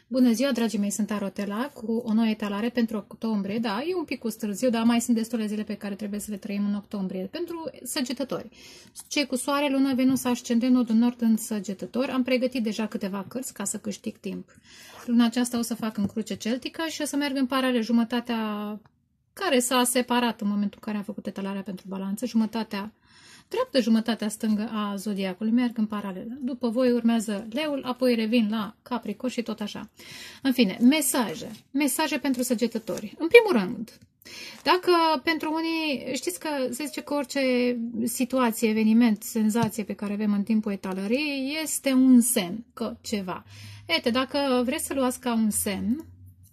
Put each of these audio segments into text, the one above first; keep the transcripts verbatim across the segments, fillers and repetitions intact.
Bună ziua, dragii mei, sunt Arotela cu o nouă etalare pentru octombrie. Da, e un pic cu târziu, dar mai sunt destule zile pe care trebuie să le trăim în octombrie. Pentru săgetători, cei cu soare, lună, Venus, ascendent, nodul nord în săgetători, am pregătit deja câteva cărți ca să câștig timp. Luna aceasta o să fac în cruce celtică și o să merg în paralel jumătatea care s-a separat în momentul în care am făcut etalarea pentru balanță, jumătatea dreaptă, jumătatea stângă a zodiacului, merg în paralel. După voi urmează leul, apoi revin la Capricorn și tot așa. În fine, mesaje. Mesaje pentru săgetători. În primul rând, dacă pentru unii, știți că se zice că orice situație, eveniment, senzație pe care avem în timpul etalării este un semn că ceva. Ete, dacă vreți să luați ca un semn,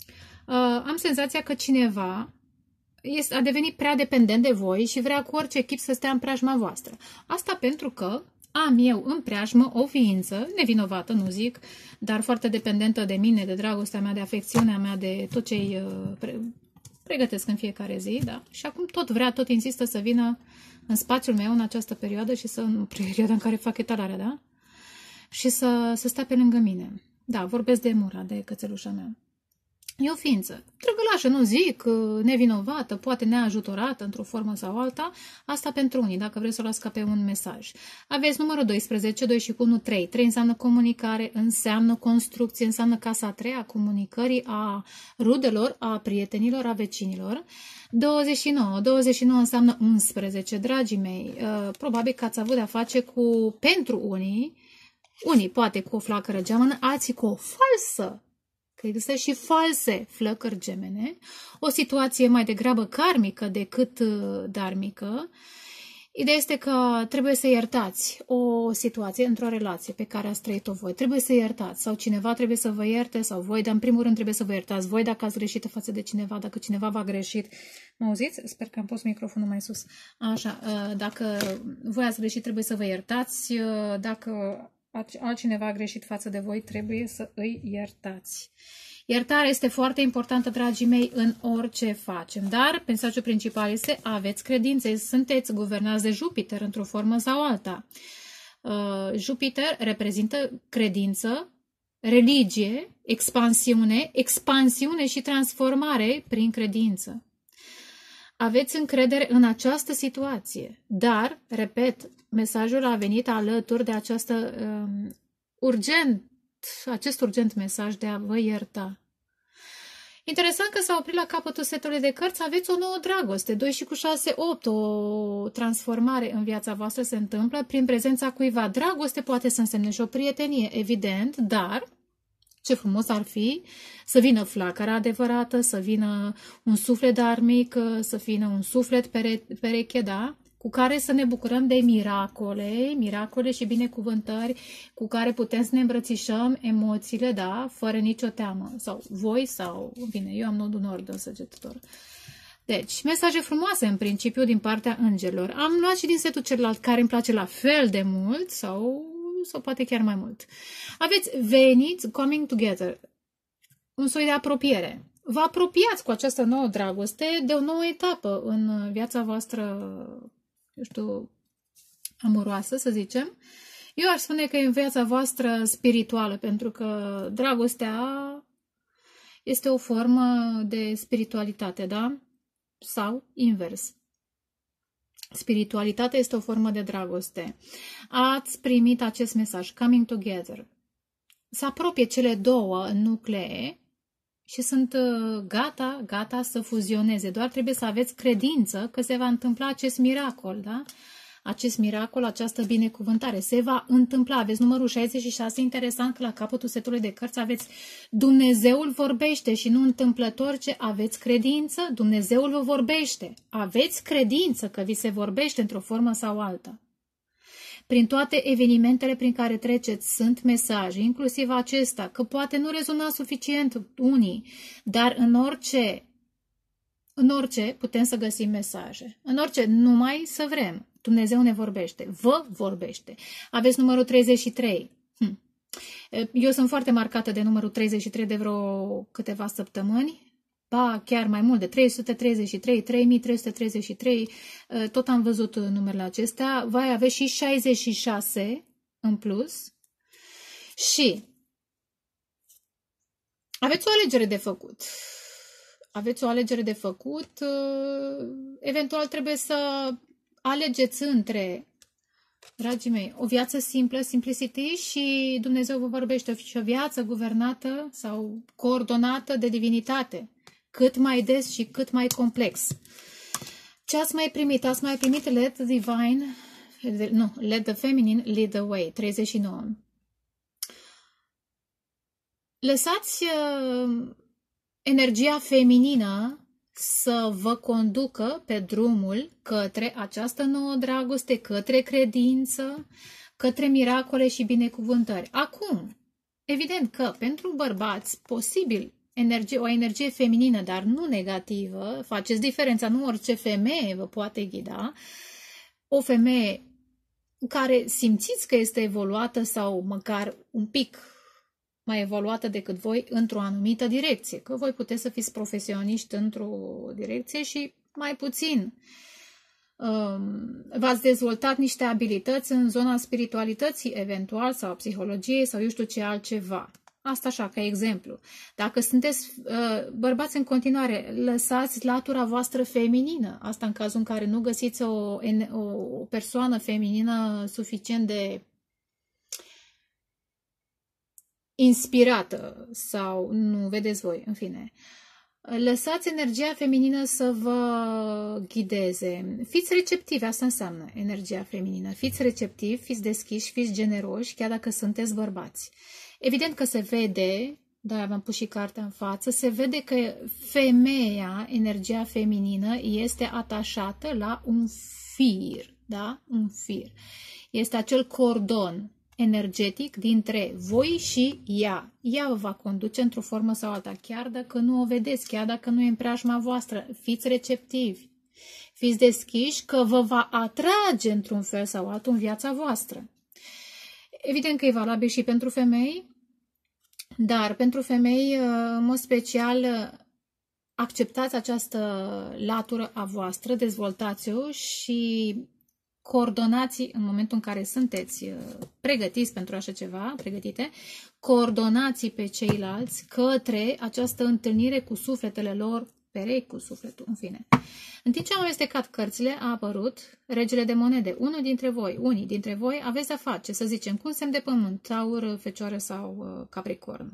am senzația că cineva Este, a devenit prea dependent de voi și vrea cu orice chip să stea în preajma voastră. Asta pentru că am eu în preajmă o ființă, nevinovată, nu zic, dar foarte dependentă de mine, de dragostea mea, de afecțiunea mea, de tot ce îi pre pregătesc în fiecare zi, da? Și acum tot vrea, tot insistă să vină în spațiul meu în această perioadă și să, în perioada în care fac etalarea, da? Și să, să stea pe lângă mine. Da, vorbesc de Mura, de cățelușa mea. E o ființă trăgălașă, nu zic, nevinovată, poate neajutorată într-o formă sau alta. Asta pentru unii, dacă vreți să o luați ca pe un mesaj. Aveți numărul doisprezece, doi și cu unu, trei. trei înseamnă comunicare, înseamnă construcție, înseamnă casa a treia a comunicării, a rudelor, a prietenilor, a vecinilor. douăzeci și nouă, douăzeci și nouă înseamnă unsprezece, dragii mei. Probabil că ați avut de-a face cu, pentru unii, unii poate cu o flacără geamănă, alții cu o falsă. Că există și false flăcări gemene, o situație mai degrabă karmică decât dharmică. Ideea este că trebuie să iertați o situație într-o relație pe care ați trăit-o voi. Trebuie să iertați sau cineva trebuie să vă ierte sau voi, dar în primul rând trebuie să vă iertați voi dacă ați greșit față de cineva, dacă cineva v-a greșit. Mă auziți? Sper că am pus microfonul mai sus. Așa, dacă voi ați greșit trebuie să vă iertați, dacă altcineva a greșit față de voi, trebuie să îi iertați. Iertarea este foarte importantă, dragii mei, în orice facem. Dar mesajul principal este aveți credințe, sunteți guvernați de Jupiter într-o formă sau alta. Uh, Jupiter reprezintă credință, religie, expansiune, expansiune și transformare prin credință. Aveți încredere în această situație, dar, repet, mesajul a venit alături de această um, urgent, acest urgent mesaj de a vă ierta. Interesant că s-a oprit la capătul setului de cărți, aveți o nouă dragoste, doi și cu șase, opt, o transformare în viața voastră se întâmplă prin prezența cuiva. Dragoste poate să însemne și o prietenie, evident, dar ce frumos ar fi să vină flacăra adevărată, să vină un suflet dharmic, să vină un suflet pere pereche, da? Cu care să ne bucurăm de miracole, miracole și binecuvântări, cu care putem să ne îmbrățișăm emoțiile, da, fără nicio teamă. Sau voi, sau, bine, eu am nodul nord în săgetător. Deci, mesaje frumoase în principiu din partea îngerilor. Am luat și din setul celălalt care îmi place la fel de mult, sau, sau poate chiar mai mult. Aveți veniți, coming together, un soi de apropiere. Vă apropiați cu această nouă dragoste de o nouă etapă în viața voastră, eu știu, amoroasă, să zicem. Eu aș spune că e în viața voastră spirituală, pentru că dragostea este o formă de spiritualitate, da? Sau invers. Spiritualitatea este o formă de dragoste. Ați primit acest mesaj, coming together. Se apropie cele două nuclee și sunt gata, gata să fuzioneze. Doar trebuie să aveți credință că se va întâmpla acest miracol, da? Acest miracol, această binecuvântare se va întâmpla. Aveți numărul șaizeci și șase, interesant că la capătul setului de cărți aveți Dumnezeul vorbește și nu întâmplător ce aveți credință, Dumnezeul vă vorbește. Aveți credință că vi se vorbește într-o formă sau alta. Prin toate evenimentele prin care treceți sunt mesaje, inclusiv acesta, că poate nu rezona suficient unii, dar în orice, în orice putem să găsim mesaje. În orice, numai să vrem. Dumnezeu ne vorbește, vă vorbește. Aveți numărul treizeci și trei. Hm. Eu sunt foarte marcată de numărul treizeci și trei de vreo câteva săptămâni. Ba, chiar mai mult, de trei sute treizeci și trei, trei mii trei sute treizeci și trei, tot am văzut numerele acestea. Vai avea și șaizeci și șase în plus. Și Aveți o alegere de făcut. Aveți o alegere de făcut. Eventual trebuie să alegeți între, dragii mei, o viață simplă, simplicity, și Dumnezeu vă vorbește și o viață guvernată sau coordonată de divinitate. Cât mai des și cât mai complex. Ce ați mai primit? Ați mai primit let the divine, nu, let the feminine lead the way, treizeci și nouă. Lăsați uh, energia feminină să vă conducă pe drumul către această nouă dragoste, către credință, către miracole și binecuvântări. Acum, evident că pentru bărbați, posibil energie, o energie feminină, dar nu negativă, faceți diferența, nu orice femeie vă poate ghida, o femeie care simțiți că este evoluată sau măcar un pic mai evoluată decât voi într-o anumită direcție, că voi puteți să fiți profesioniști într-o direcție și mai puțin um, v-ați dezvoltat niște abilități în zona spiritualității eventual sau psihologiei sau eu știu ce altceva. Asta așa, ca exemplu. Dacă sunteți uh, bărbați în continuare, lăsați latura voastră feminină. Asta în cazul în care nu găsiți o, o persoană feminină suficient de inspirată sau nu vedeți voi, în fine. Lăsați energia feminină să vă ghideze. Fiți receptivi, asta înseamnă energia feminină. Fiți receptivi, fiți deschiși, fiți generoși, chiar dacă sunteți bărbați. Evident că se vede, da, v-am pus și cartea în față, se vede că femeia, energia feminină, este atașată la un fir, da? Un fir. Este acel cordon energetic dintre voi și ea. Ea vă va conduce într-o formă sau alta, chiar dacă nu o vedeți, chiar dacă nu e în preajma voastră. Fiți receptivi, fiți deschiși că vă va atrage într-un fel sau altul în viața voastră. Evident că e valabil și pentru femei, dar pentru femei, în mod special, acceptați această latură a voastră, dezvoltați-o și coordonați în momentul în care sunteți pregătiți pentru așa ceva, pregătite, coordonați pe ceilalți către această întâlnire cu sufletele lor, perechi cu sufletul, în fine. În timp ce am amestecat cărțile, a apărut Regele de monede. Unul dintre voi, unii dintre voi aveți de-a face, să zicem, cu un semn de pământ, Taur, Fecioară sau uh, Capricorn.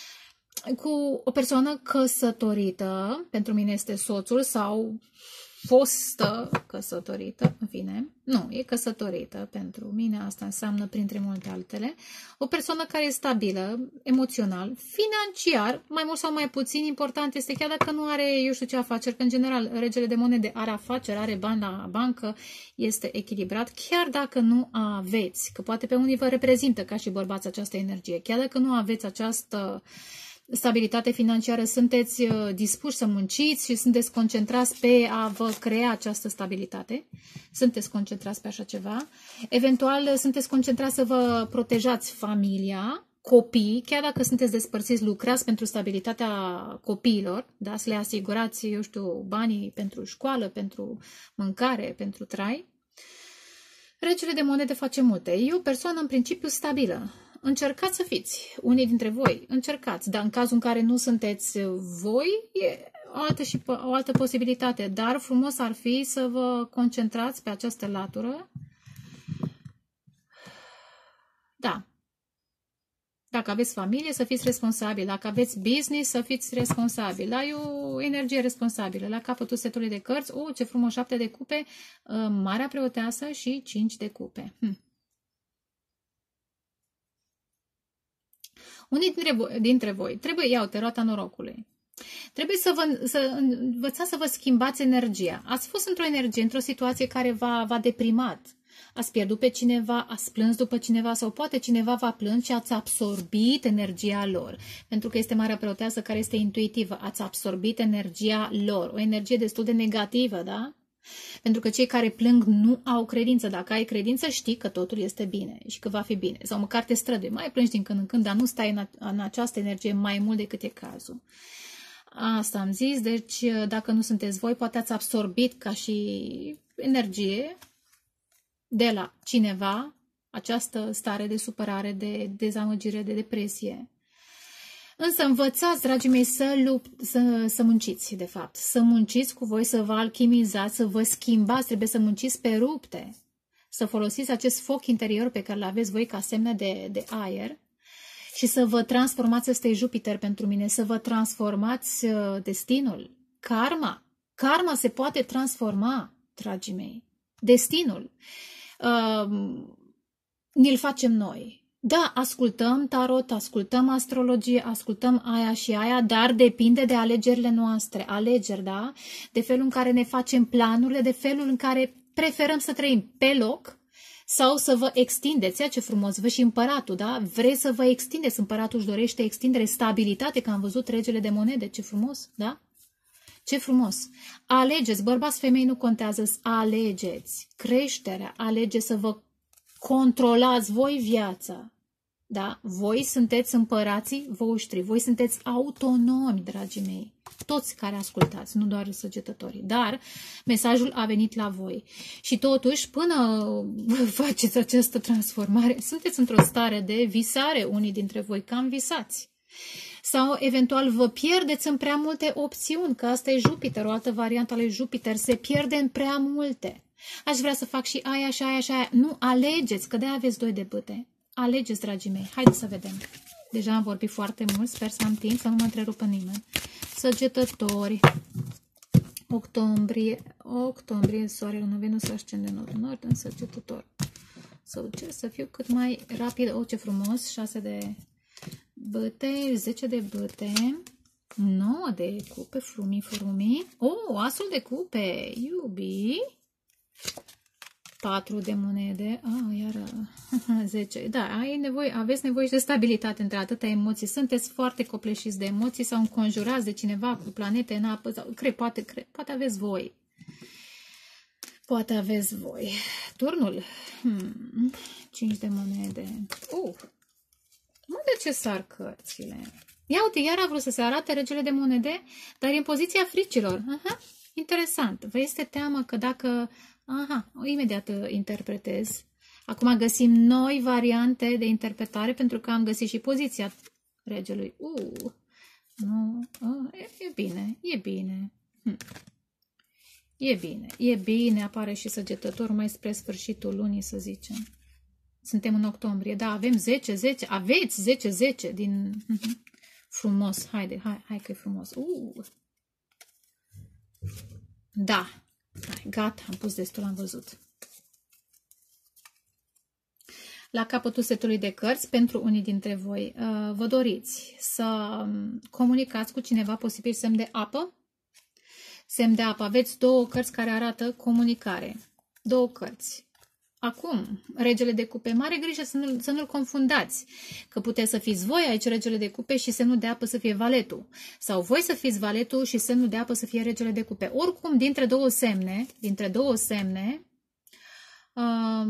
Cu o persoană căsătorită, pentru mine este soțul sau fostă căsătorită, în fine, nu, e căsătorită pentru mine, asta înseamnă printre multe altele, o persoană care e stabilă, emoțional, financiar, mai mult sau mai puțin, important este chiar dacă nu are, eu știu ce afaceri, că în general Regele de monede are afaceri, are bani la bancă, este echilibrat, chiar dacă nu aveți, că poate pe unii vă reprezintă ca și bărbați această energie, chiar dacă nu aveți această stabilitate financiară, sunteți dispuși să munciți și sunteți concentrați pe a vă crea această stabilitate, sunteți concentrați pe așa ceva, eventual sunteți concentrați să vă protejați familia, copii, chiar dacă sunteți despărțiți, lucrați pentru stabilitatea copiilor, da? Să le asigurați, eu știu, banii pentru școală, pentru mâncare, pentru trai. Regele de monede face multe. E o persoană în principiu stabilă. Încercați să fiți, unii dintre voi, încercați, dar în cazul în care nu sunteți voi, e o altă, și, o altă posibilitate, dar frumos ar fi să vă concentrați pe această latură. Da. Dacă aveți familie, să fiți responsabili. Dacă aveți business, să fiți responsabili. Da, e o energie responsabilă. La capătul setului de cărți, oh, ce frumos, șapte de cupe, Marea Preoteasă și cinci de cupe. Hm. Unii dintre voi, dintre voi trebuie, iau te roata norocului. Trebuie să, vă, să învățați să vă schimbați energia. Ați fost într-o energie, într-o situație care v-a deprimat. Ați pierdut pe cineva, ați plâns după cineva sau poate cineva v-a plâns și ați absorbit energia lor. Pentru că este Marea Preoteasă care este intuitivă. Ați absorbit energia lor. O energie destul de negativă, da? Pentru că cei care plâng nu au credință. Dacă ai credință, știi că totul este bine și că va fi bine. Sau măcar te strădui. Mai plângi din când în când, dar nu stai în, în această energie mai mult decât e cazul. Asta am zis. Deci, dacă nu sunteți voi, poate ați absorbit ca și energie de la cineva această stare de supărare, de dezamăgire, de depresie. Însă învățați, dragii mei, să, lupt, să, să munciți, de fapt. Să munciți cu voi, să vă alchimizați, să vă schimbați, trebuie să munciți pe rupte. Să folosiți acest foc interior pe care îl aveți voi ca semne de, de aer și să vă transformați, ăsta e Jupiter pentru mine, să vă transformați destinul, karma. Karma se poate transforma, dragii mei. Destinul. Uh, ni-l facem noi. Da, ascultăm tarot, ascultăm astrologie, ascultăm aia și aia, dar depinde de alegerile noastre. Alegeri, da? De felul în care ne facem planurile, de felul în care preferăm să trăim pe loc sau să vă extindeți. Ia ce frumos, vă și împăratul, da? Vreți să vă extindeți, împăratul își dorește extindere, stabilitate, că am văzut regele de monede, ce frumos, da? Ce frumos! Alegeți, bărbați, femei, nu contează, alegeți creșterea, alegeți să vă controlați voi viața. Da? Voi sunteți împărații voștri, voi sunteți autonomi, dragii mei. Toți care ascultați, nu doar săgetătorii. Dar mesajul a venit la voi. Și totuși, până faceți această transformare, sunteți într-o stare de visare, unii dintre voi, cam visați. Sau eventual vă pierdeți în prea multe opțiuni, că asta e Jupiter, o altă variantă a lui Jupiter, se pierde în prea multe. Aș vrea să fac și aia și aia și aia. Nu, alegeți, că de-aia aveți doi de bâte. Alegeți, dragii mei. Haideți să vedem. Deja am vorbit foarte mult, sper să am timp, să nu mă întrerupă nimeni. Săgetători. Octombrie. Octombrie, soare, lună, Venus, ascendent nord, în Săgetător. Să încerc să fiu cât mai rapid. O, ce frumos. șase de bâte, zece de bâte, nouă de cupe, frumii, frumii. Oh, asul de cupe, iubi. patru de monede, ah, iar zece. Da, ai nevoie, aveți nevoie de stabilitate între atâtea emoții. Sunteți foarte copleșiți de emoții sau înconjurați de cineva cu planete în apă. Sau, cred, poate, cred, poate aveți voi. Poate aveți voi. Turnul. Hmm. cinci de monede. Uh. Mă, de ce sar cărțile? Ia uite, iar a vrut să se arate regele de monede, dar e în poziția fricilor. Aha, interesant. Vă este teamă că dacă... Aha, imediat interpretez. Acum găsim noi variante de interpretare pentru că am găsit și poziția regelui. Uh, nu, uh, e, e bine, e bine. Hm. E bine, e bine, apare și Săgetător mai spre sfârșitul lunii, să zicem. Suntem în octombrie, da, avem zece, zece, aveți zece, zece din... Frumos, haide, hai, hai că e frumos. Uh. Da, hai, gata, am pus destul, am văzut. La capătul setului de cărți, pentru unii dintre voi, vă doriți să comunicați cu cineva, posibil semn de apă. Semn de apă, aveți două cărți care arată comunicare. Două cărți. Acum, regele de cupe, mare grijă să nu-l să nu confundați, că puteți să fiți voi aici regele de cupe și semnul de apă să fie valetul. Sau voi să fiți valetul și semnul de apă să fie regele de cupe. Oricum, dintre două semne, dintre două semne, uh,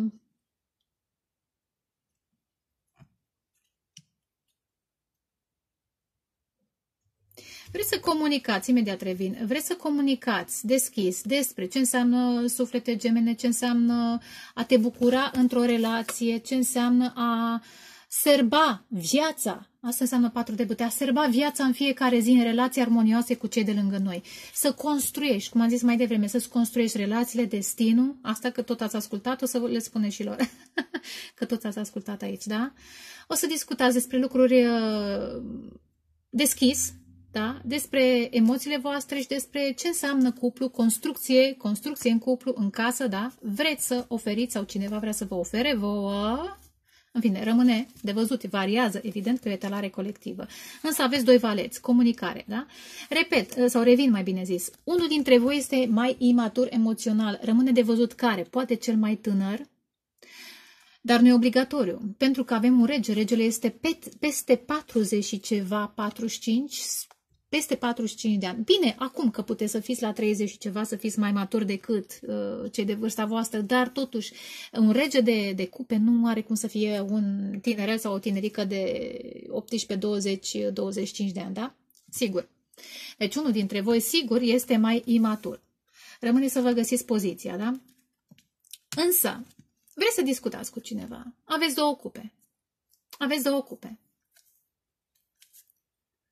vreți să comunicați, imediat revin, vreți să comunicați deschis despre ce înseamnă suflete gemene, ce înseamnă a te bucura într-o relație, ce înseamnă a serba viața, asta înseamnă patru de bâte, a serba viața în fiecare zi în relații armonioase cu cei de lângă noi. Să construiești, cum am zis mai devreme, să-ți construiești relațiile, destinul, asta că tot ați ascultat, o să le spune și lor, că tot ați ascultat aici, da? O să discutați despre lucruri uh, deschis, da? Despre emoțiile voastre și despre ce înseamnă cuplu, construcție, construcție în cuplu, în casă, da? Vreți să oferiți sau cineva vrea să vă ofere vouă. În fine, rămâne de văzut, variază, evident, pe etalare colectivă. Însă aveți doi valeți, comunicare, da? Repet, sau revin mai bine zis, unul dintre voi este mai imatur emoțional, rămâne de văzut care, poate cel mai tânăr, dar nu e obligatoriu, pentru că avem un rege, regele este pe, peste patruzeci și ceva, patruzeci și cinci, peste patruzeci și cinci de ani. Bine, acum că puteți să fiți la treizeci și ceva, să fiți mai maturi decât uh, cei de vârsta voastră, dar totuși un rege de, de cupe nu are cum să fie un tinerel sau o tinerică de optsprezece, douăzeci, douăzeci și cinci de ani, da? Sigur. Deci unul dintre voi, sigur, este mai imatur. Rămâne să vă găsiți poziția, da? Însă, vreți să discutați cu cineva. Aveți două cupe. Aveți două cupe.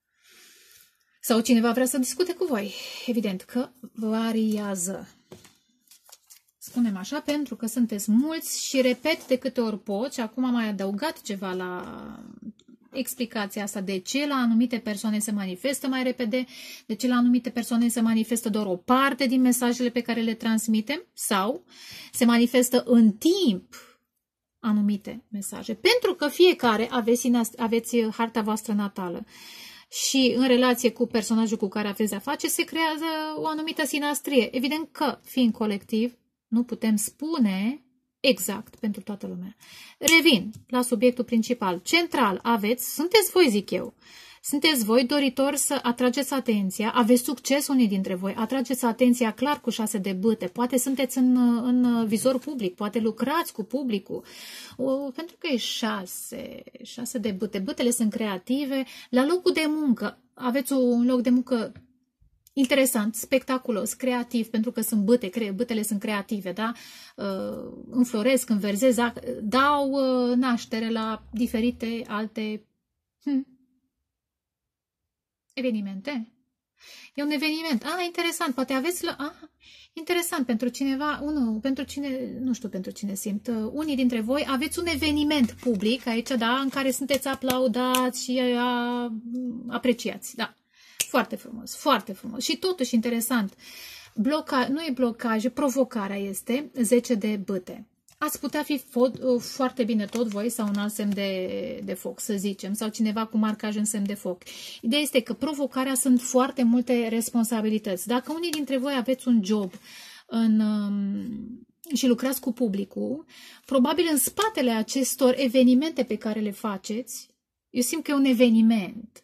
Sau cineva vrea să discute cu voi. Evident că variază. Spunem așa, pentru că sunteți mulți și repet de câte ori pot, și acum am mai adăugat ceva la explicația asta, de ce la anumite persoane se manifestă mai repede, de ce la anumite persoane se manifestă doar o parte din mesajele pe care le transmitem, sau se manifestă în timp anumite mesaje. Pentru că fiecare aveți, aveți harta voastră natală. Și în relație cu personajul cu care aveți de-a face, se creează o anumită sinastrie. Evident că, fiind colectiv, nu putem spune exact pentru toată lumea. Revin la subiectul principal. Central aveți, sunteți voi, zic eu. Sunteți voi doritori să atrageți atenția, aveți succes unii dintre voi, atrageți atenția clar cu șase de bâte, poate sunteți în, în vizor public, poate lucrați cu publicul, o, pentru că e șase, șase de bâte, bâtele sunt creative, la locul de muncă, aveți un loc de muncă interesant, spectaculos, creativ, pentru că sunt bâte, cre bâtele sunt creative, da? Uh, înfloresc, înverzez, dau uh, naștere la diferite alte hmm, evenimente. E un eveniment. Ah, interesant, poate aveți la... Ah, interesant, pentru cineva, unul, pentru cine, nu știu pentru cine simt, uh, unii dintre voi aveți un eveniment public aici, da, în care sunteți aplaudați și uh, apreciați, da. Foarte frumos, foarte frumos. Și totuși interesant, bloca, nu e blocaj, provocarea este zece de bâte. Ați putea fi foarte bine tot voi sau un alt semn de, de foc, să zicem, sau cineva cu marcaj în semn de foc. Ideea este că provocarea sunt foarte multe responsabilități. Dacă unii dintre voi aveți un job în, și lucrați cu publicul, probabil în spatele acestor evenimente pe care le faceți, eu simt că e un eveniment.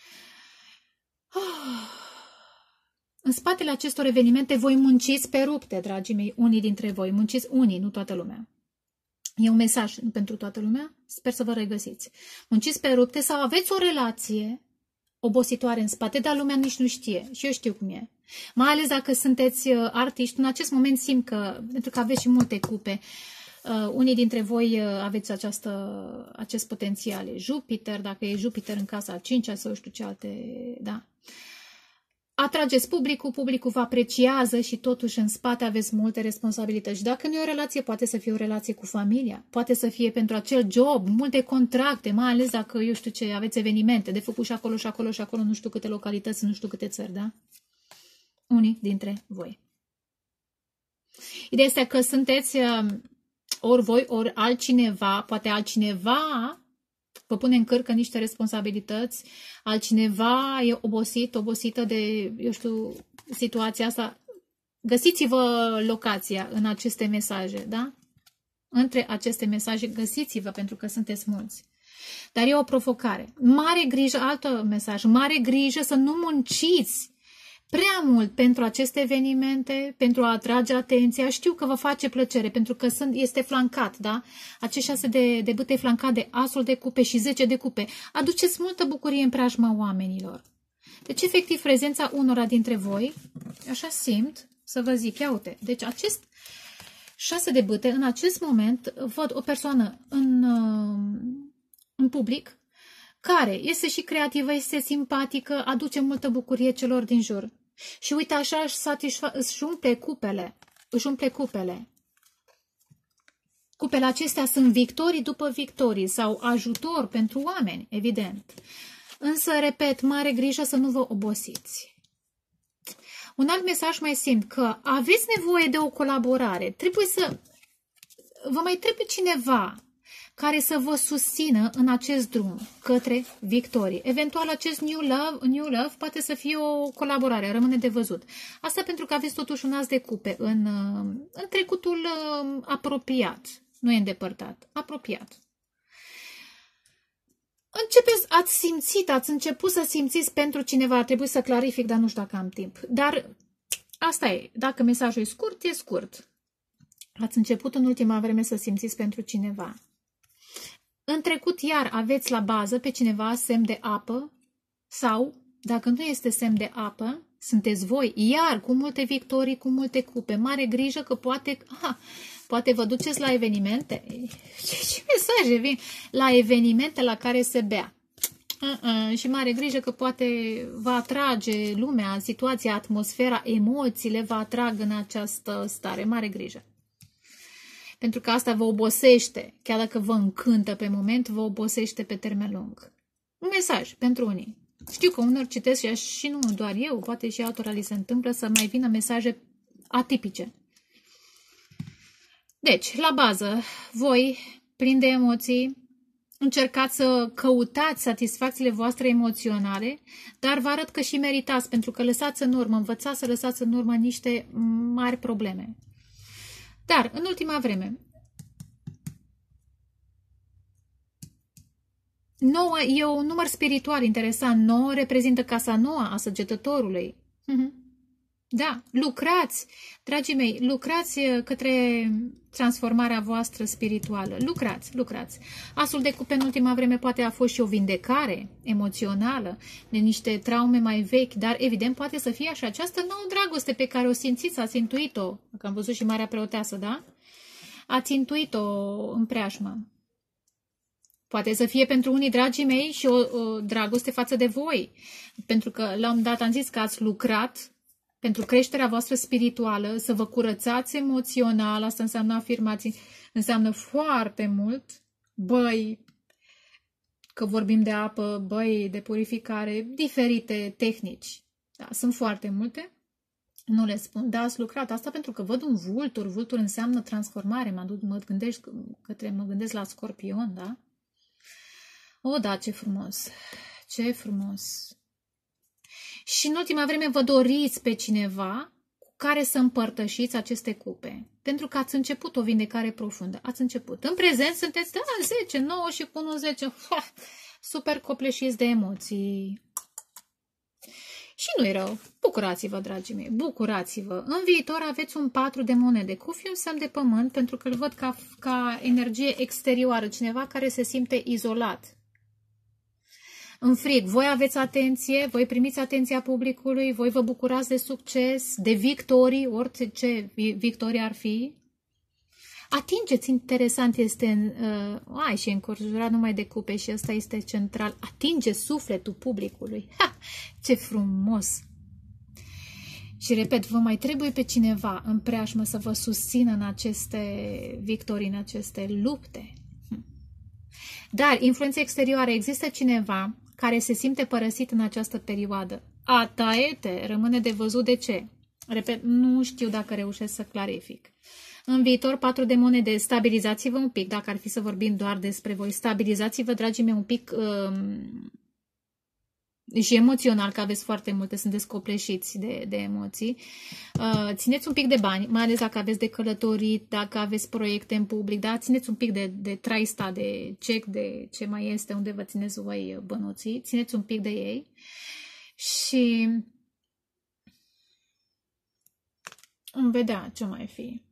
În spatele acestor evenimente voi munciți pe rupte, dragii mei, unii dintre voi. Munciți unii, nu toată lumea. E un mesaj pentru toată lumea. Sper să vă regăsiți. Munciți pe rupte sau aveți o relație obositoare în spate, dar lumea nici nu știe. Și eu știu cum e. Mai ales dacă sunteți artiști, în acest moment simt că, pentru că aveți și multe cupe, Uh, unii dintre voi uh, aveți această, acest potențial. E Jupiter, dacă e Jupiter în casa a cincea sau știu ce alte, da. Atrageți publicul, publicul vă apreciază și totuși în spate aveți multe responsabilități. Și dacă nu e o relație, poate să fie o relație cu familia, poate să fie pentru acel job, multe contracte, mai ales dacă, eu știu ce, aveți evenimente de făcut și acolo și acolo și acolo, nu știu câte localități, nu știu câte țări, da? Unii dintre voi. Ideea este că sunteți... Uh, ori voi, ori altcineva, poate altcineva vă pune în cărcă niște responsabilități, altcineva e obosit, obosită de, eu știu, situația asta. Găsiți-vă locația în aceste mesaje, da? Între aceste mesaje găsiți-vă, pentru că sunteți mulți. Dar e o provocare. Mare grijă, alt mesaj, mare grijă să nu munciți prea mult pentru aceste evenimente, pentru a atrage atenția. Știu că vă face plăcere, pentru că sunt, este flancat, da? Acești șase de, de bâte flancat de asul de cupe și zece de cupe. Aduceți multă bucurie în preajma oamenilor. Deci, efectiv, prezența unora dintre voi, așa simt, să vă zic, ia uite, deci acest șase de bâte, în acest moment, văd o persoană în, în public, care este și creativă, este simpatică, aduce multă bucurie celor din jur. Și uite așa își, satisfa, își umple cupele. Își umple cupele. Cupele acestea sunt victorii după victorii sau ajutor pentru oameni, evident. Însă, repet, mare grijă să nu vă obosiți. Un alt mesaj mai simt că aveți nevoie de o colaborare. Trebuie să... Vă mai trebuie cineva care să vă susțină în acest drum către victorie. Eventual acest new love, new love poate să fie o colaborare, rămâne de văzut. Asta pentru că aveți totuși un as de cupe în, în trecutul apropiat, nu e îndepărtat, apropiat. Începeți, ați simțit, ați început să simțiți pentru cineva, ar trebui să clarific, dar nu știu dacă am timp. Dar asta e, dacă mesajul e scurt, e scurt. Ați început în ultima vreme să simțiți pentru cineva. În trecut, iar aveți la bază pe cineva semn de apă sau, dacă nu este semn de apă, sunteți voi, iar cu multe victorii, cu multe cupe. Mare grijă că poate, aha, poate vă duceți la evenimente. Ce, ce mesaje vin? La evenimente la care se bea. Uh -uh, și mare grijă că poate va atrage lumea, situația, atmosfera, emoțiile va atrag în această stare. Mare grijă. Pentru că asta vă obosește, chiar dacă vă încântă pe moment, vă obosește pe termen lung. Un mesaj pentru unii. Știu că unor citesc și nu doar eu, poate și altora li se întâmplă să mai vină mesaje atipice. Deci, la bază, voi, plini de emoții, încercați să căutați satisfacțiile voastre emoționale, dar vă arăt că și meritați, pentru că lăsați în urmă, învățați să lăsați în urmă niște mari probleme. Dar, în ultima vreme, nouă e un număr spiritual interesant. nouă reprezintă casa nouă a Săgetătorului. Da, lucrați, dragii mei, lucrați către transformarea voastră spirituală. Lucrați, lucrați. Asul de cupe în ultima vreme poate a fost și o vindecare emoțională de niște traume mai vechi, dar evident poate să fie și această nouă dragoste pe care o simțiți, ați intuit-o, că am văzut și Marea Preoteasă, da? Ați intuit-o în preajmă. Poate să fie pentru unii, dragii mei, și o, o dragoste față de voi, pentru că la un dat am zis că ați lucrat pentru creșterea voastră spirituală, să vă curățați emoțional, asta înseamnă afirmații, înseamnă foarte mult, băi, că vorbim de apă, băi, de purificare, diferite tehnici. Da, sunt foarte multe, nu le spun, dar ați lucrat asta pentru că văd un vultur, vultur înseamnă transformare, mă, mă, gândesc, către, mă gândesc la scorpion, da? O, da, ce frumos, ce frumos. Și în ultima vreme vă doriți pe cineva cu care să împărtășiți aceste cupe. Pentru că ați început o vindecare profundă. Ați început. În prezent sunteți, da, zece, nouă și cu unu, zece. Super copleșiți de emoții. Și nu-i rău. Bucurați-vă, dragii mei. Bucurați-vă. În viitor aveți un patru de monede. Cu fi un semn de pământ, pentru că îl văd ca, ca energie exterioară. Cineva care se simte izolat. În frig, voi aveți atenție, voi primiți atenția publicului, voi vă bucurați de succes, de victorii, orice victorie ar fi. Atingeți, interesant este, uh, ai și încorjurat numai de cupe și ăsta este central, atinge sufletul publicului. Ha, ce frumos! Și repet, vă mai trebuie pe cineva în preajmă să vă susțină în aceste victorii, în aceste lupte. Dar, influența exterioară, există cineva care se simte părăsit în această perioadă. A, taete, rămâne de văzut de ce. Repet, nu știu dacă reușesc să clarific. În viitor, patru de monede, stabilizați-vă un pic, dacă ar fi să vorbim doar despre voi. Stabilizați-vă, dragii mei, un pic um, și emoțional, că aveți foarte multe, sunteți copleșiți de, de emoții. Uh, țineți un pic de bani, mai ales dacă aveți de călătorit, dacă aveți proiecte în public, da? Țineți un pic de, de traista, de cec, de ce mai este, unde vă țineți voi bănuții. Țineți un pic de ei. Și îmi vedea ce mai fi.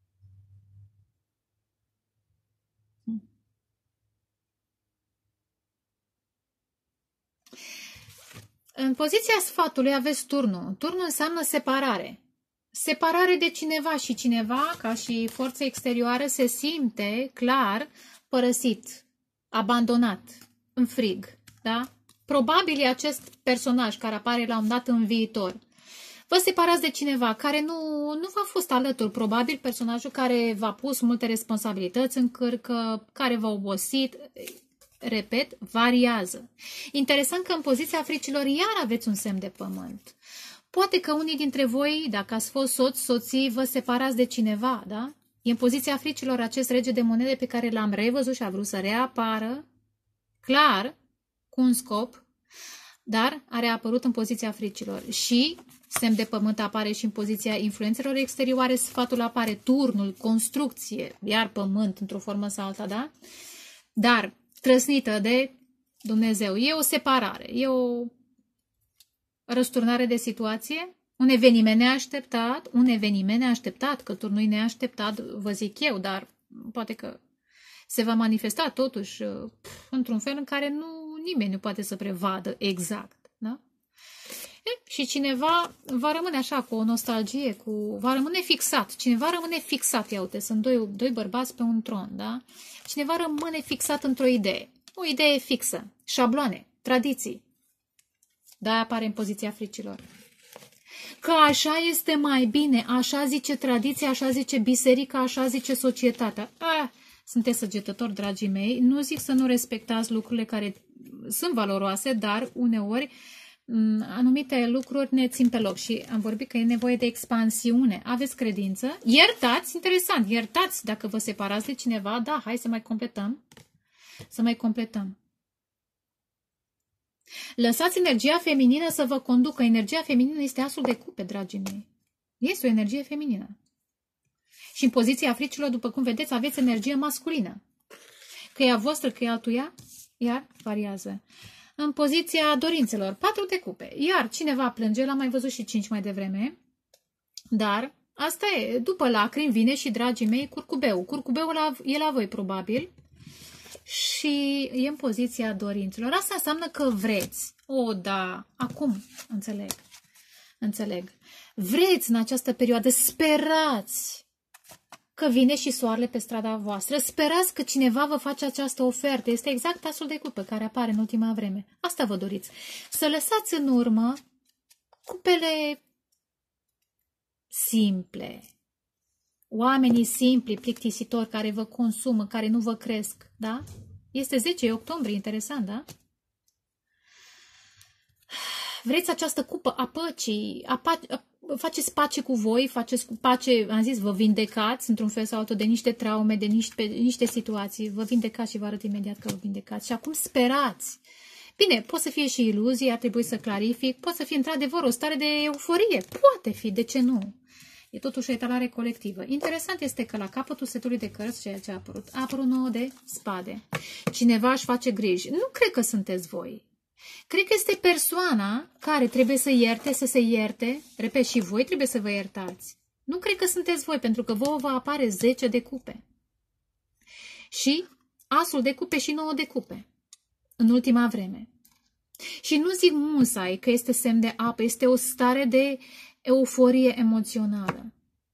În poziția sfatului aveți turnul. Turnul înseamnă separare. Separare de cineva și cineva, ca și forță exterioară, se simte clar părăsit, abandonat, în frig. Da? Probabil e acest personaj care apare la un dat în viitor. Vă separați de cineva care nu, nu v-a fost alături, probabil personajul care v-a pus multe responsabilități în cârcă, care v-a obosit. Repet, variază. Interesant că în poziția fricilor iar aveți un semn de pământ. Poate că unii dintre voi, dacă ați fost soți, soții, vă separați de cineva, da? E în poziția fricilor acest rege de monede pe care l-am revăzut și a vrut să reapară, clar, cu un scop, dar a reapărut în poziția fricilor. Și semn de pământ apare și în poziția influențelor exterioare, sfatul apare, turnul, construcție, iar pământ într-o formă sau alta, da? Dar trăsnită de Dumnezeu. E o separare, e o răsturnare de situație, un eveniment neașteptat, un eveniment neașteptat, că turnul e neașteptat, vă zic eu, dar poate că se va manifesta totuși într-un fel în care nu, nimeni nu poate să prevadă exact. Da? E, și cineva va rămâne așa cu o nostalgie, cu, va rămâne fixat. Cineva rămâne fixat, ia uite, sunt doi, doi bărbați pe un tron, da? Cineva rămâne fixat într-o idee. O idee fixă, șabloane. tradiții. De-aia apare în poziția fricilor. Că așa este mai bine, așa zice tradiția, așa zice biserica, așa zice societatea. Ah, sunteți săgetători, dragii mei, nu zic să nu respectați lucrurile care sunt valoroase, dar uneori anumite lucruri ne țin pe loc și am vorbit că e nevoie de expansiune. Aveți credință? Iertați, interesant, iertați dacă vă separați de cineva, da, hai să mai completăm, să mai completăm. Lăsați energia feminină să vă conducă. Energia feminină este asul de cupe, dragii mei. Este o energie feminină. Și în poziția fricilor, după cum vedeți, aveți energie masculină. Că e a voastră, că e altuia, iar variază. În poziția dorințelor, patru de cupe. Iar cineva plânge, l-am mai văzut și cinci mai devreme. Dar asta e, după lacrimi vine și, dragii mei, curcubeu. Curcubeul e la voi, probabil. Și e în poziția dorințelor. Asta înseamnă că vreți. O, da, acum înțeleg. Înțeleg. Vreți în această perioadă, sperați că vine și soarele pe strada voastră. Sperați că cineva vă face această ofertă. Este exact asul de cupe care apare în ultima vreme. Asta vă doriți. Să lăsați în urmă cupele simple. Oamenii simpli, plictisitori, care vă consumă, care nu vă cresc, da? Este zece octombrie, interesant, da? Vreți această cupă a păcii, a pace, a, faceți pace cu voi, faceți cu pace, am zis, vă vindecați într-un fel sau altul de niște traume, de niște, niște situații, vă vindecați și vă arăt imediat că vă vindecați. Și acum sperați. Bine, poate să fie și iluzie, ar trebui să clarific, poate să fie într-adevăr o stare de euforie, poate fi, de ce nu? E totuși o etalare colectivă. Interesant este că la capătul setului de cărți, ceea ce a apărut, a apărut nouă de spade. Cineva își face griji. Nu cred că sunteți voi. Cred că este persoana care trebuie să ierte, să se ierte. Repet, și voi trebuie să vă iertați. Nu cred că sunteți voi, pentru că vouă vă apare zece de cupe. Și asul de cupe și nouă de cupe. În ultima vreme. Și nu zic musai că este semn de apă, este o stare de euforie emoțională.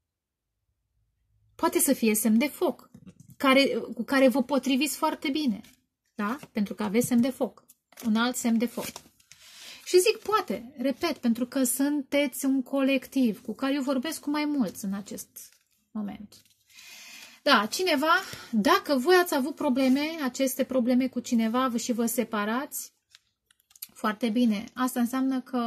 Poate să fie semn de foc, care, cu care vă potriviți foarte bine. Da? Pentru că aveți semn de foc. Un alt semn de foc. Și zic poate, repet, pentru că sunteți un colectiv cu care eu vorbesc cu mai mulți în acest moment. Da, cineva, dacă voi ați avut probleme, aceste probleme cu cineva și vă separați, foarte bine. Asta înseamnă că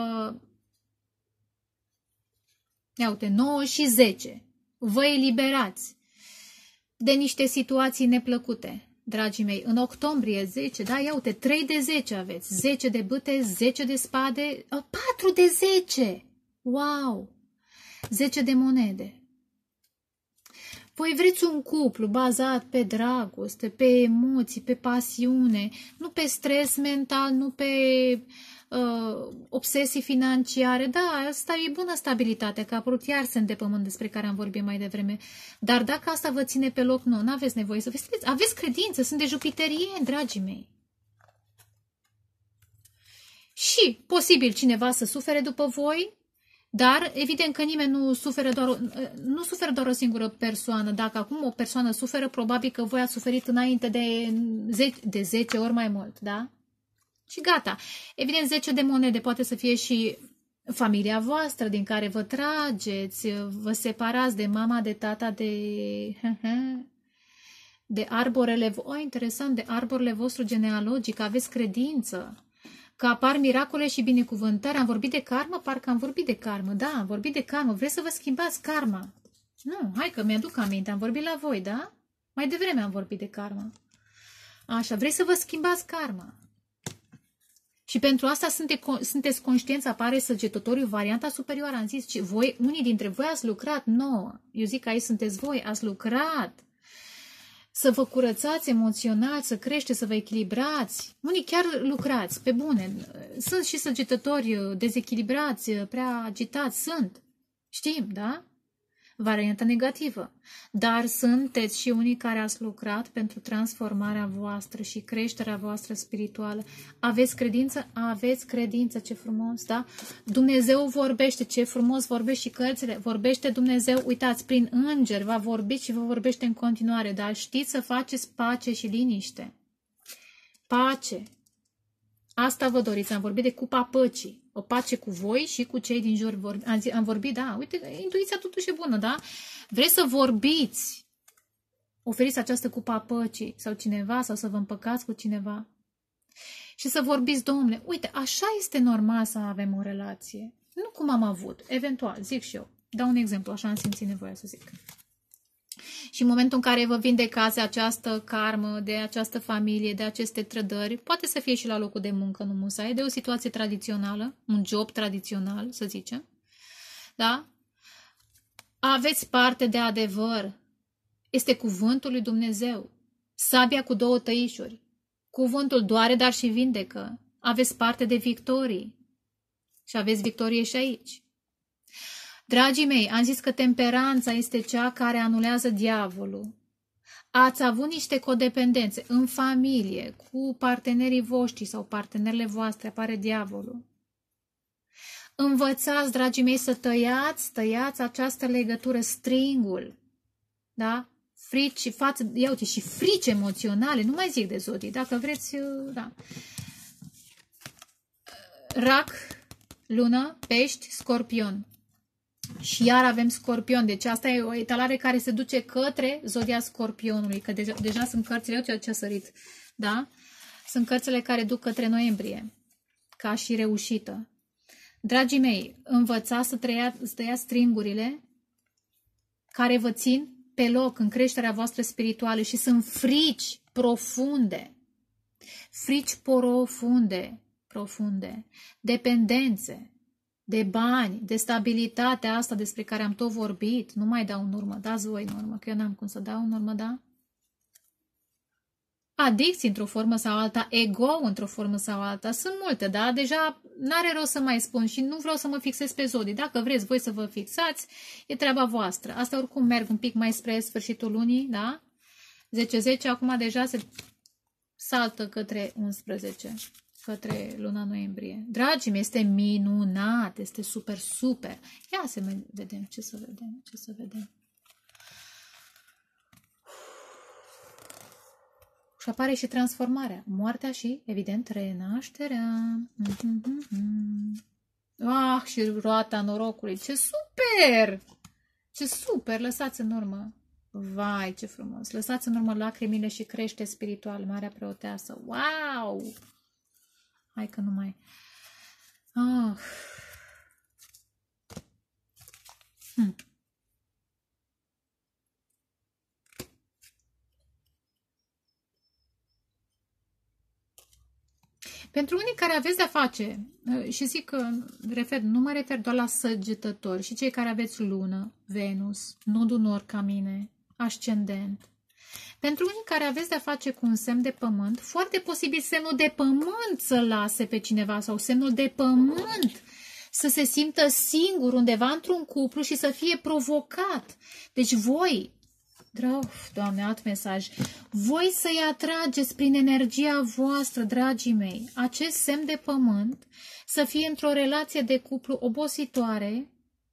ia uite, nouă și zece. Vă eliberați de niște situații neplăcute, dragii mei. În octombrie zece, da, ia uite, trei de zece aveți. zece de bâte, zece de spade, patru de zece. Wow! zece de monede. Voi vreți un cuplu bazat pe dragoste, pe emoții, pe pasiune, nu pe stres mental, nu pe uh, obsesii financiare. Da, asta e bună stabilitate, că a apărut iar semn de pământ despre care am vorbit mai devreme. Dar dacă asta vă ține pe loc, nu, n-aveți nevoie să vezi. Aveți credință, sunt de jupiterieni, dragii mei. Și posibil cineva să sufere după voi, dar evident că nimeni nu suferă doar, nu suferă doar o singură persoană. Dacă acum o persoană suferă, probabil că voi ați suferit înainte de zece, de zece ori mai mult, da? Și gata. Evident, zece de monede poate să fie și familia voastră din care vă trageți, vă separați de mama, de tata, de... de arborele... Oh, interesant, de arborele vostru genealogic, aveți credință. Că apar miracole și binecuvântări. Am vorbit de karmă? Parcă am vorbit de karmă. Da, am vorbit de karmă. Vreți să vă schimbați karma? Nu, hai că mi-aduc aminte. Am vorbit la voi, da? Mai devreme am vorbit de karmă. Așa, vreți să vă schimbați karma. Și pentru asta sunte, sunteți conștienți, apare săgetătoriu, varianta superioară. Am zis, voi, unii dintre voi ați lucrat nouă. Eu zic că aici sunteți voi, ați lucrat. Să vă curățați emoțional, să creșteți, să vă echilibrați. Unii chiar lucrați, pe bune. Sunt și săgetători dezechilibrați, prea agitați, sunt. Știm, da? Varianta negativă. Dar sunteți și unii care ați lucrat pentru transformarea voastră și creșterea voastră spirituală. Aveți credință? Aveți credință, ce frumos, da? Dumnezeu vorbește, ce frumos vorbește și cărțile. Vorbește Dumnezeu, uitați, prin îngeri va vorbi și vă vorbește în continuare, dar știți să faceți pace și liniște. Pace. Asta vă doriți. Am vorbit de cupa păcii. O pace cu voi și cu cei din jur. Am vorbit, da, uite, intuiția totuși e bună, da? Vreți să vorbiți. Oferiți această cupa păcii sau cineva, sau să vă împăcați cu cineva. Și să vorbiți, domnule, uite, așa este normal să avem o relație. Nu cum am avut. Eventual, zic și eu. Dau un exemplu, așa am simțit nevoia să zic. Și în momentul în care vă vindecați această karmă, de această familie, de aceste trădări, poate să fie și la locul de muncă, nu musai, de o situație tradițională, un job tradițional, să zicem, da? Aveți parte de adevăr. Este cuvântul lui Dumnezeu. Sabia cu două tăișuri. Cuvântul doare, dar și vindecă. Aveți parte de victorii. Și aveți victorie și aici. Dragii mei, am zis că temperanța este cea care anulează diavolul. Ați avut niște codependențe în familie, cu partenerii voștri sau partenerele voastre, apare diavolul. Învățați, dragii mei, să tăiați, tăiați această legătură, stringul, da? Frici și față, ia uite, și frici emoționale, nu mai zic de zodii, dacă vreți, da. Rac, lună, pești, scorpion. Și iar avem scorpion, deci asta e o etalare care se duce către zodia scorpionului, că deja, deja sunt cărțile, uite ce a sărit, da? Sunt cărțile care duc către noiembrie, ca și reușită. Dragii mei, învățați să, trăia, să tăiați stringurile care vă țin pe loc în creșterea voastră spirituală și sunt frici profunde, frici profunde, profunde, dependențe, de bani, de stabilitatea asta despre care am tot vorbit. Nu mai dau în urmă, dați voi în urmă, că eu n-am cum să dau în urmă, da? Adicții într-o formă sau alta, ego într-o formă sau alta, sunt multe, da? Deja n-are rost să mai spun și nu vreau să mă fixez pe zodii. Dacă vreți voi să vă fixați, e treaba voastră. Asta oricum merg un pic mai spre sfârșitul lunii, da? zece zece, acum deja se saltă către unsprezece, către luna noiembrie. Dragii mei, este minunat, este super, super. Ia să vedem, ce să vedem, ce să vedem. Și apare și transformarea, moartea și, evident, renașterea. Ah, și roata norocului. Ce super! Ce super! Lăsați în urmă. Vai, ce frumos! Lăsați în urmă lacrimile și crește spiritual, Marea Preoteasă. Wow! Hai că nu mai... Ah. Hm. Pentru unii care aveți de-a face, și zic că, refer, nu mă refer doar la săgetători, și cei care aveți lună, Venus, nodul nord ca mine, ascendent. Pentru unii care aveți de-a face cu un semn de pământ, foarte posibil semnul de pământ să lase pe cineva sau semnul de pământ să se simtă singur undeva într-un cuplu și să fie provocat. Deci voi... Draf, Doamne, alt mesaj. Voi să-i atrageți prin energia voastră, dragii mei, acest semn de pământ, să fie într-o relație de cuplu obositoare,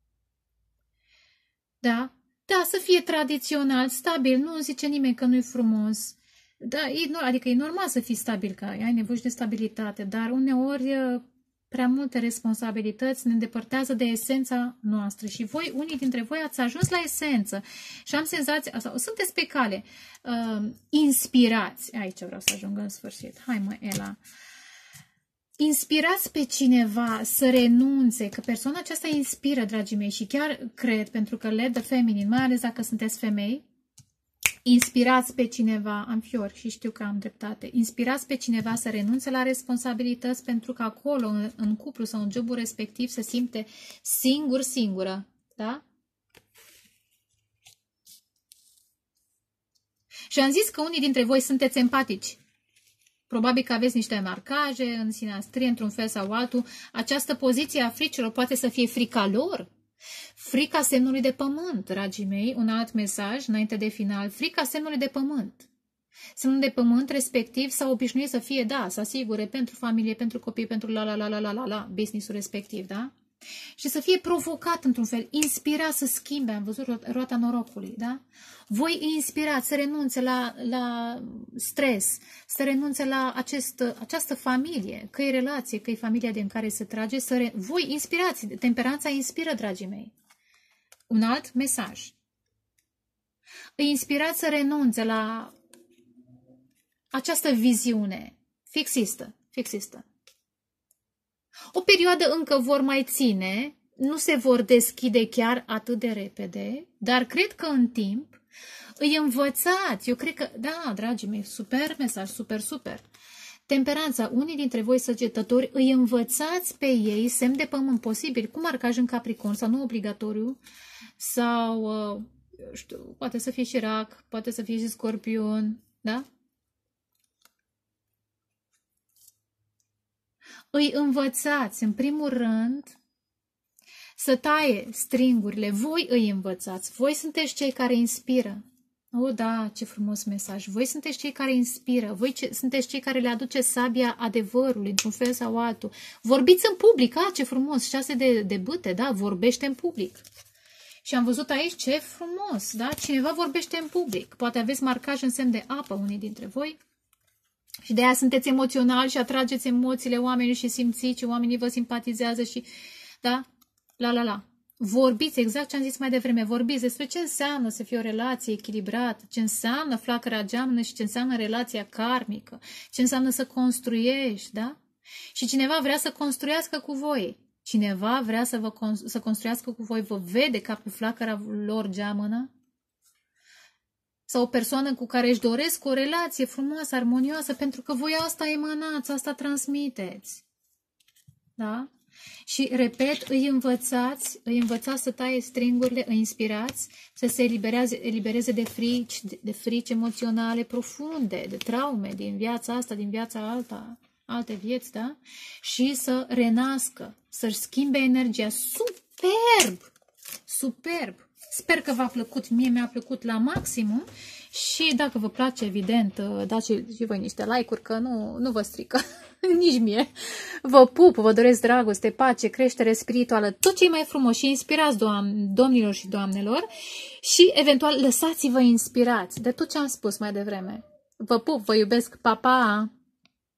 da? Da, să fie tradițional, stabil, nu îmi zice nimeni că nu-i frumos. Da, e, adică e normal să fii stabil, că ai nevoie de stabilitate, dar uneori prea multe responsabilități ne îndepărtează de esența noastră și voi, unii dintre voi, ați ajuns la esență și am senzația, sau sunteți pe cale, uh, inspirați, aici vreau să ajung în sfârșit, hai mă, Ela, inspirați pe cineva să renunțe, că persoana aceasta inspiră, dragii mei, și chiar cred, pentru că led the feminine, mai ales dacă sunteți femei, inspirați pe cineva, am fiori și știu că am dreptate, inspirați pe cineva să renunțe la responsabilități pentru că acolo, în, în cuplu sau în jobul respectiv, se simte singur, singură, da? Și am zis că unii dintre voi sunteți empatici. Probabil că aveți niște marcaje în sinastrie, într-un fel sau altul. Această poziție a fricilor poate să fie frica lor. Frica semnului de pământ, dragii mei, un alt mesaj înainte de final, frica semnului de pământ. Semnul de pământ respectiv s-a obișnuit să fie, da, să asigure pentru familie, pentru copii, pentru la la la la la la la, business-ul respectiv, da? Și să fie provocat într-un fel, inspirat să schimbe, am văzut roata norocului, da? Voi îi inspirați să renunțe la, la stres, să renunțe la acest, această familie, că e relație, că e familia din care se trage, să re... voi inspirați, temperanța inspiră, dragii mei. Un alt mesaj. Îi inspirați să renunțe la această viziune fixistă, fixistă. O perioadă încă vor mai ține, nu se vor deschide chiar atât de repede, dar cred că în timp îi învățați. Eu cred că, da, dragii mei, super mesaj, super, super. Temperanța, unii dintre voi săgetători îi învățați pe ei semn de pământ posibil, cu marcaj în Capricorn sau nu obligatoriu, sau, eu știu, poate să fie și Rac, poate să fie și Scorpion, da? Îi învățați, în primul rând, să taie stringurile. Voi îi învățați. Voi sunteți cei care inspiră. Oh, da, ce frumos mesaj. Voi sunteți cei care inspiră. Voi ce, sunteți cei care le aduce sabia adevărului, într-un fel sau altul. Vorbiți în public. Ah, ce frumos. Șase de, de bâte, da? Vorbește în public. Și am văzut aici ce frumos, da? Cineva vorbește în public. Poate aveți marcaj în semn de apă, unii dintre voi. Și de aia sunteți emoționali și atrageți emoțiile oamenilor și simțiți și oamenii vă simpatizează și, da, la, la, la. Vorbiți, exact ce am zis mai devreme, vorbiți despre ce înseamnă să fie o relație echilibrată, ce înseamnă flacăra geamănă și ce înseamnă relația karmică, ce înseamnă să construiești, da? Și cineva vrea să construiască cu voi. Cineva vrea să, vă, să construiască cu voi, vă vede ca pe flacăra lor geamănă. Sau o persoană cu care își doresc o relație frumoasă, armonioasă, pentru că voi asta emanați, asta transmiteți. Da? Și, repet, îi învățați, îi învățați să taie stringurile, îi inspirați să se elibereze, elibereze de frici, de, de frici emoționale profunde, de traume din viața asta, din viața alta, alte vieți, da? Și să renască, să-și schimbe energia. Superb! Superb! Sper că v-a plăcut, mie mi-a plăcut la maximum și dacă vă place, evident, dați și voi niște like-uri, că nu, nu vă strică, nici mie. Vă pup, vă doresc dragoste, pace, creștere spirituală, tot ce e mai frumos și inspirați, doam, domnilor și doamnelor, și eventual lăsați-vă inspirați de tot ce am spus mai devreme. Vă pup, vă iubesc, pa, pa!